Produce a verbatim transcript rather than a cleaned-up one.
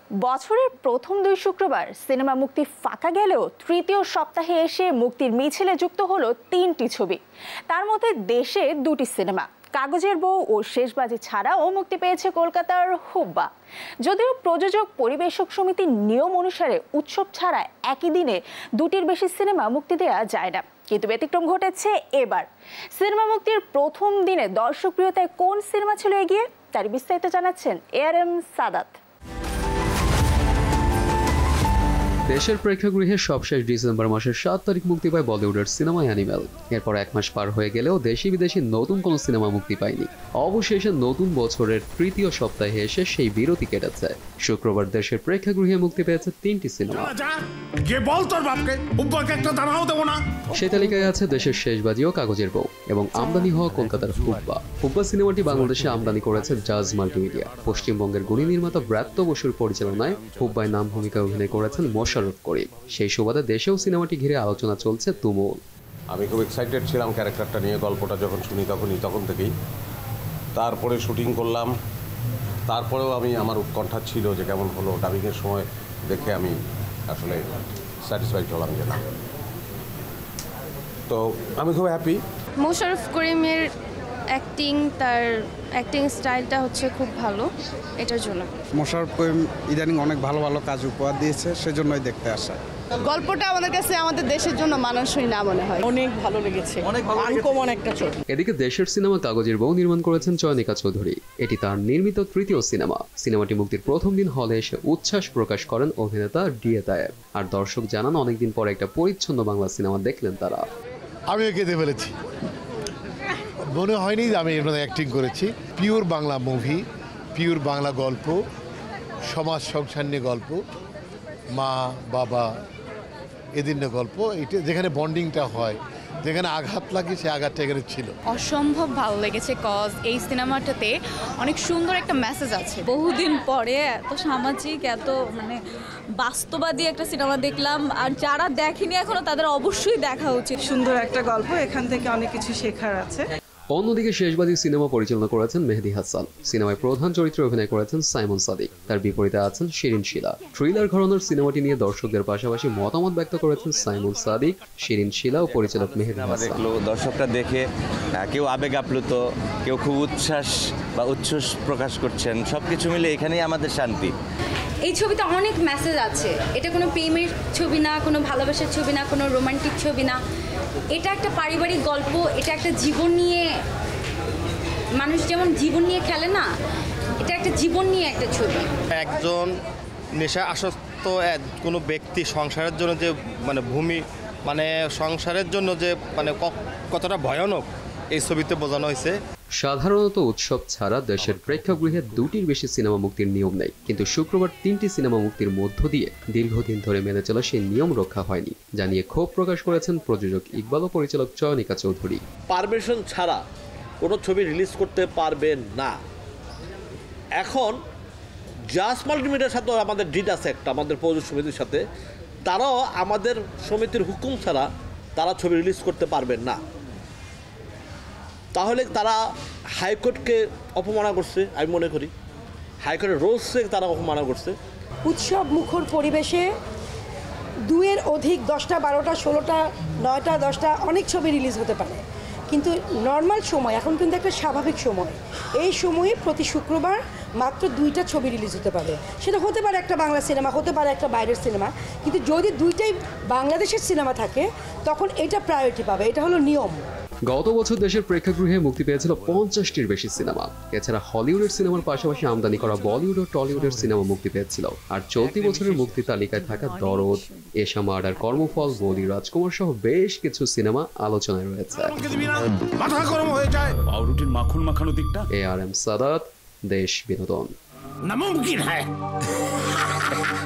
বছরের প্রথম দুই শুক্রবার সিনেমা মুক্তি ফাঁকা গেলেও তৃতীয় সপ্তাহে এসে মুক্তির মিছিলে যুক্ত হলো তিনটি ছবি। তার মধ্যে দেশে দুটি সিনেমা কাগজের বউ ও শেষবাজি ছাড়াও মুক্তি পেয়েছে কলকাতার হুব্বা। যদিও প্রযোজক পরিবেশক সমিতির নিয়ম অনুসারে উৎসব ছাড়া একই দিনে দুটির বেশি সিনেমা মুক্তি দেওয়া যায় না, কিন্তু ব্যতিক্রম ঘটেছে এবার। সিনেমা মুক্তির প্রথম দিনে দর্শক প্রিয়তায় কোন সিনেমা ছিল এগিয়ে, তার বিস্তারিত জানাচ্ছেন এ আর এম সাদাত। দেশের প্রেক্ষাগৃহে সবশেষ ডিসেম্বর মাসের সাত তারিখ মুক্তি পায় বলিউডের সিনেমা অ্যানিমেল। এরপর এক মাস পার হয়ে গেলেও দেশি বিদেশি নতুন কোনো সিনেমা মুক্তি পায়নি। অবশেষে নতুন বছরের তৃতীয় সপ্তাহে এসে সেই বিরতি কেটেছে। শুক্রবার দেশের প্রেক্ষাগৃহে মুক্তি পেয়েছে তিনটি সিনেমা। সে তালিকায় আছে দেশের শেষবাজি ও কাগজের বউ এবং আমদানি হওয়া কলকাতার হুব্বা। হুব্বা সিনেমাটি বাংলাদেশে আমদানি করেছে জাজ মাল্টিমিডিয়া। পশ্চিমবঙ্গের গুণী নির্মাতা ব্রাত্য বসুর পরিচালনায় হুব্বায় নাম ভূমিকায় অভিনয় করেছেন করি। সেই সুবাদে দেশেও সিনেমাটি ঘিরে আলোচনা চলছে তুমুল। আমি খুব এক্সাইটেড ছিলাম ক্যারেক্টারটা নিয়ে, গল্পটা যখন শুনি তখনই তখন থেকেই। তারপরে শুটিং করলাম, তারপরেও আমি আমার উৎকণ্ঠা ছিল যে কেমন হলো। ডাবিংয়ের সময় দেখে আমি আসলে স্যাটিসফাইড হলাম যে না। তো আমি খুব হ্যাপি। মোশাররফ করিমের অ্যাক্টিং, তার অ্যাক্টিং স্টাইলটা হচ্ছে খুব ভালো, এটার জন্য। মোশাররফ করিম ইদানিং অনেক ভালো ভালো কাজ উপহার দিয়েছে, সেজন্যই দেখতে আসা। গল্পটা আমাদের কাছে আমাদের দেশের জন্য মানানসই না মনে হয়। অনেক ভালো লেগেছে, অনেক আনকমন একটা ছবি। এদিকে দেশের সিনেমা কাগজের বউ নির্মাণ করেছেন চয়নিকা চৌধুরী। এটি তার নির্মিত তৃতীয় সিনেমা। সিনেমাটি মুক্তির প্রথম দিন হলে এসে উচ্ছ্বাস প্রকাশ করেন অভিনেতা ডিএ তায়েব। আর দর্শক জানান অনেকদিন পর একটা পরিচ্ছন্ন বাংলা সিনেমা দেখলেন তারা। আমিও কেঁদে ফেলেছি, মনে হয়নি যে আমি এর মধ্যে অ্যাক্টিং করেছি। Pure Bangla movie, pure Bangla গল্প, সমাজ সংসার নিয়ে গল্প, মা বাবা এদের নিয়ে গল্প। এটা যেখানে বন্ডিংটা হয়, যেখানে আঘাত লাগে সেই আঘাতটা এখানে ছিল। অসম্ভব ভালো লেগেছে, কজ এই সিনেমাটাতে অনেক সুন্দর একটা মেসেজ আছে। বহুদিন পরে এত সামাজিক, এত মানে বাস্তবাদী একটা সিনেমা দেখলাম। আর যারা দেখেনি এখনো তাদের অবশ্যই দেখা উচিত। সুন্দর একটা গল্প, এখান থেকে অনেক কিছু শেখার আছে। অন্যদিকে শেষবাজি সিনেমা পরিচালনা করেছেন মেহেদি হাসান। সিনেমায় প্রধান চরিত্রে অভিনয় করেছেন সাইমন সাদিক। তার বিপরীতে আছেন শিরিন শিলা। থ্রিলার ঘরানার সিনেমাটি নিয়ে দর্শকদের পাশাপাশি মতামত ব্যক্ত করেছেন সাইমন সাদিক, শিরিন শিলা ও পরিচালক মেহেদি হাসান। দর্শকরা দেখে কেউ আবেগ আপ্লুত, কেউ খুব উচ্ছ্বাস বা উচ্ছ্বাস প্রকাশ করছেন। সবকিছু মিলে এখানেই আমাদের শান্তি। এই ছবিতে অনেক মেসেজ আছে। এটা কোনো প্রেমের ছবি না, কোনো ভালোবাসার ছবি না, কোনো রোমান্টিক ছবি না। এটা একটা পারিবারিক গল্প। এটা একটা জীবন নিয়ে, মানুষ যেমন জীবন নিয়ে খেলে না, এটা একটা জীবন নিয়ে একটা ছবি। একজন নেশা আসক্ত কোনো ব্যক্তি সংসারের জন্য যে মানে ভূমি মানে সংসারের জন্য যে মানে কতটা ভয়ানক এই ছবিতে বোঝানো হয়েছে। সাধারণত উৎসব ছাড়া দেশের প্রেক্ষাগৃহে দুটির বেশি সিনেমা মুক্তির নিয়ম নেই, কিন্তু শুক্রবার তিনটি সিনেমা মুক্তির মধ্য দিয়ে দীর্ঘদিন ধরে মেনে চলা সেই নিয়ম রক্ষা হয়নি, জানিয়ে ক্ষোভ প্রকাশ করেছেন প্রযোজক ইকবাল ও পরিচালক চয়নিকা চৌধুরী। পারমিশন ছাড়া কোনো ছবি রিলিজ করতে পারবেন না। এখন জাস্ট মাল্টিমিডিয়ার সাথে আমাদের ডিড আছে একটা, আমাদের প্রযোজক সমিতির সাথে। তারাও আমাদের সমিতির হুকুম ছাড়া তারা ছবি রিলিজ করতে পারবেন না। তাহলে তারা হাইকোর্টকে অপমানা করছে, আমি মনে করি হাইকোর্টের রোলসে তারা অপমানা করছে। উৎসব মুখর পরিবেশে দুইয়ের অধিক দশটা বারোটা ষোলোটা নয়টা দশটা অনেক ছবি রিলিজ হতে পারে, কিন্তু নর্মাল সময় এখন কিন্তু একটা স্বাভাবিক সময়। এই সময়ে প্রতি শুক্রবার মাত্র দুইটা ছবি রিলিজ হতে পারে। সেটা হতে পারে একটা বাংলা সিনেমা, হতে পারে একটা বাইরের সিনেমা, কিন্তু যদি দুইটাই বাংলাদেশের সিনেমা থাকে তখন এটা প্রায়োরিটি পাবে। এটা হলো নিয়ম। গত বছর দেশের প্রেক্ষাগৃহে মুক্তি পেয়েছিল পঞ্চাশটির বেশি সিনেমা। এছাড়া হলিউডের সিনেমার পাশাপাশি আমদানি করা বলিউড ও টলিউডের সিনেমা মুক্তি পেয়েছিল। আর চলতি বছরের মুক্তি তালিকায় থাকা দরদ, এশা মার্ডার, কর্মফল, বলি, রাজকুমার সহ বেশ কিছু সিনেমা আলোচনায় রয়েছে। এ আর এম সাদাত, দেশ বিনোদন।